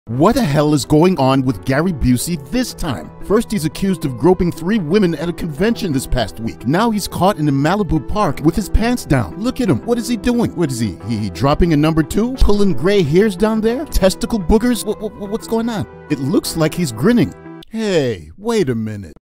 What the hell is going on with Gary Busey this time? First, he's accused of groping 3 women at a convention this past week. Now he's caught in a Malibu park with his pants down. Look at him. What is he doing? What is he dropping a number 2? Pulling gray hairs down there? Testicle boogers? What's going on? It looks like he's grinning. Hey, wait a minute.